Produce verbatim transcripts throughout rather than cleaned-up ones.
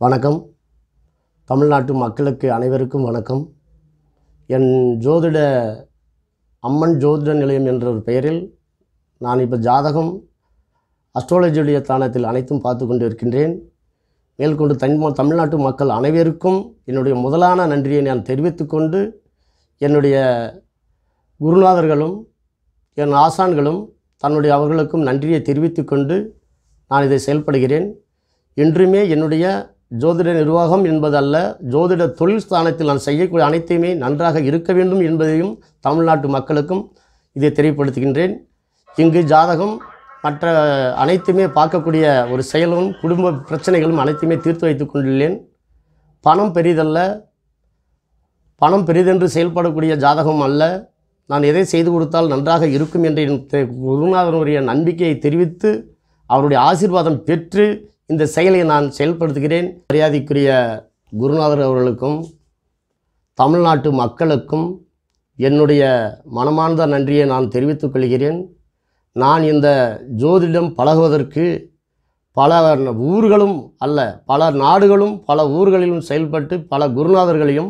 வணக்கம். தமிழ்நாட்டு மக்களுக்கு அனைவருக்கும் வணக்கம். என் ஜோதிட அம்மன் ஜோதிட நிலையம் என்ற ஒரு பெயரில் நான் இப்போ ஜாதகம் அஸ்ட்ராலஜியுடைய தானத்தில் அனைத்தும் பார்த்து கொண்டு இருக்கின்றேன். மேற்கொண்டு தன் தமிழ்நாட்டு மக்கள் அனைவருக்கும் என்னுடைய முதலான நன்றியை நான் தெரிவித்துக்கொண்டு, என்னுடைய குருநாதர்களும் என் ஆசான்களும் தன்னுடைய அவர்களுக்கும் நன்றியை தெரிவித்துக்கொண்டு நான் இதை செயல்படுகிறேன். என்றுமே என்னுடைய ஜோதிட நிர்வாகம் என்பதல்ல, ஜோதிட தொழில் ஸ்தானத்தில் நான் செய்யக்கூடிய அனைத்தையுமே நன்றாக இருக்க வேண்டும் என்பதையும் தமிழ்நாட்டு மக்களுக்கும் இதை தெரியப்படுத்துகின்றேன். இங்கு ஜாதகம் மற்ற அனைத்துமே பார்க்கக்கூடிய ஒரு செயலும் குடும்ப பிரச்சனைகளும் அனைத்துமே தீர்த்து வைத்து கொண்டுள்ளேன். பணம் பெரிதல்ல, பணம் பெரிதென்று செயல்படக்கூடிய ஜாதகம் அல்ல. நான் எதை செய்து கொடுத்தால் நன்றாக இருக்கும் என்ற குருநாதனுடைய நம்பிக்கையை தெரிவித்து அவருடைய ஆசீர்வாதம் பெற்று இந்த செயலை நான் செயல்படுத்துகிறேன். மரியாதைக்குரிய குருநாதர் அவர்களுக்கும் தமிழ்நாட்டு மக்களுக்கும் என்னுடைய மனமார்ந்த நன்றியை நான் தெரிவித்துக் கொள்கிறேன். நான் இந்த ஜோதிடம் பழகுவதற்கு பல ஊர்களும் அல்ல, பல நாடுகளும் பல ஊர்களிலும் செயல்பட்டு பல குருநாதர்களையும்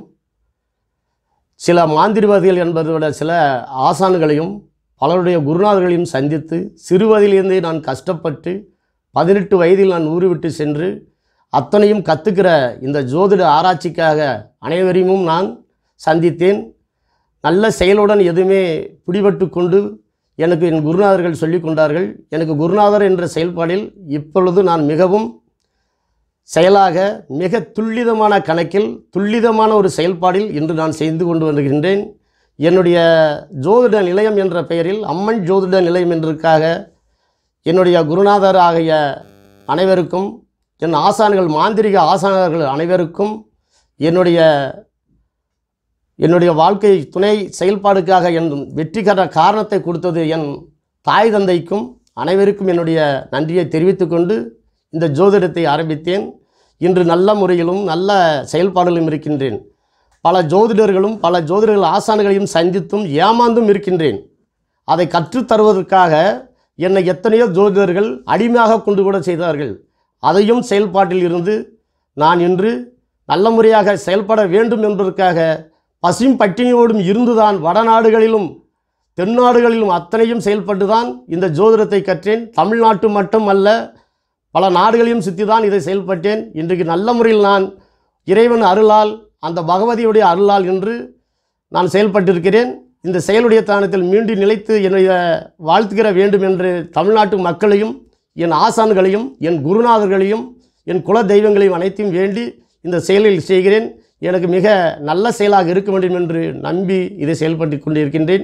சில மாந்திரிவாதிகள் என்பதை விட சில ஆசான்களையும் பலருடைய குருநாதர்களையும் சந்தித்து சிறுவயதிலிருந்தே நான் கஷ்டப்பட்டு பதினெட்டு வயதில் நான் ஊறிவிட்டு சென்று அத்தனையும் கற்றுக்கிற இந்த ஜோதிட ஆராய்ச்சிக்காக அனைவரையும் நான் சந்தித்தேன். நல்ல செயலுடன் எதுவுமே பிடிபட்டு கொண்டு எனக்கு என் குருநாதர்கள் சொல்லி கொண்டார்கள். எனக்கு குருநாதர் என்ற செயல்பாடில் இப்பொழுது நான் மிகவும் செயலாக மிக துல்லிதமான கணக்கில் துல்லிதமான ஒரு செயல்பாடில் இன்று நான் செய்து கொண்டு வருகின்றேன். என்னுடைய ஜோதிட நிலையம் என்ற பெயரில் அம்மன் ஜோதிட நிலையம் என்றதுக்காக என்னுடைய குருநாதர் ஆகிய அனைவருக்கும், என் ஆசான்கள் மாந்திரிக ஆசானர்கள் அனைவருக்கும், என்னுடைய என்னுடைய வாழ்க்கை துணை செயல்பாடுக்காக என் வெற்றிகர காரணத்தை கொடுத்தது என் தாய் தந்தைக்கும் அனைவருக்கும் என்னுடைய நன்றியை தெரிவித்து கொண்டு இந்த ஜோதிடத்தை ஆரம்பித்தேன். இன்று நல்ல முறையிலும் நல்ல செயல்பாடுகளும் இருக்கின்றேன். பல ஜோதிடர்களும் பல ஜோதிடர்கள் ஆசான்களையும் சந்தித்தும் ஏமாந்தும் இருக்கின்றேன். அதை கற்றுத்தருவதற்காக என்னை எத்தனையோ ஜோதிடர்கள் அடிமையாக கொண்டு கூட செய்தார்கள். அதையும் செயல்பாட்டில் இருந்து நான் இன்று நல்ல முறையாக செயல்பட வேண்டும் என்பதற்காக பசியும் பட்டினியோடும் இருந்துதான் வடநாடுகளிலும் தென்னாடுகளிலும் அத்தனையும் செயல்பட்டு தான் இந்த ஜோதிடத்தை கற்றேன். தமிழ்நாட்டு மட்டும் அல்ல, பல நாடுகளையும் சுற்றி தான் இதை செயல்பட்டேன். இன்றைக்கு நல்ல முறையில் நான் இறைவன் அருளால், அந்த பகவதியுடைய அருளால் என்று நான் செயல்பட்டிருக்கிறேன். இந்த செயலுடைய தானத்தில் மீண்டும் நிலைத்து என்னுடைய வாழ்த்துகிற வேண்டும் என்று தமிழ்நாட்டு மக்களையும் என் ஆசான்களையும் என் குருநாதர்களையும் என் குல தெய்வங்களையும் அனைத்தையும் வேண்டி இந்த செயலில் செய்கிறேன். எனக்கு மிக நல்ல செயலாக இருக்க வேண்டும் என்று நம்பி இதை செயல்பட்டு கொண்டிருக்கின்றேன்.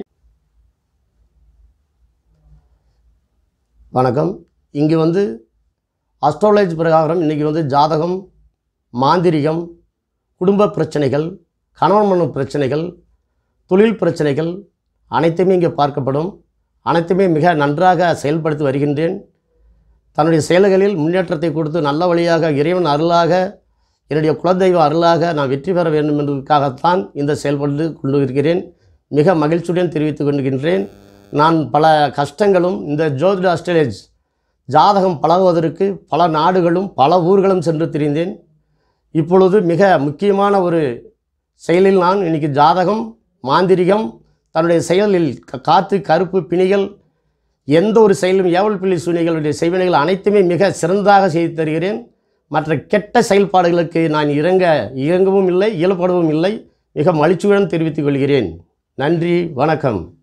வணக்கம். இங்கு வந்து அஸ்ட்ராலஜி பிரகாரம் இன்றைக்கி வந்து ஜாதகம், மாந்திரிகம், குடும்ப பிரச்சனைகள், கணவன் மனைவி பிரச்சனைகள், தொழில் பிரச்சனைகள் அனைத்துமே இங்கே பார்க்கப்படும். அனைத்துமே மிக நன்றாக செயல்படுத்தி வருகின்றேன். தன்னுடைய செயல்களில் முன்னேற்றத்தை கொடுத்து நல்ல வழியாக இறைவன் அருளாக, என்னுடைய குலதெய்வ அருளாக நான் வெற்றி பெற வேண்டும் என்பதற்காகத்தான் இந்த செயல்பட்டு கொண்டு இருக்கிறேன். மிக மகிழ்ச்சியுடன் தெரிவித்துக் கொண்டிருக்கின்றேன். நான் பல கஷ்டங்களும் இந்த ஜோதிட அஸ்ட்ராலஜி ஜாதகம் பழகுவதற்கு பல நாடுகளும் பல ஊர்களும் சென்று திரிந்தேன். இப்பொழுது மிக முக்கியமான ஒரு செயலில் நான் இன்றைக்கி ஜாதகம், மாந்திரிகம், தன்னுடைய செயலில் காற்று கருப்பு பிணிகள், எந்த ஒரு செயலும் ஏவல் பிள்ளை சூனிகளுடைய செய்வினைகள் அனைத்துமே மிக சிறந்தாக செய்து தருகிறேன். மற்ற கெட்ட செயல்பாடுகளுக்கு நான் இறங்க இறங்கவும் இல்லை, இயல்படவும் இல்லை. மிக மகிழ்ச்சியுடன் தெரிவித்துக் கொள்கிறேன். நன்றி, வணக்கம்.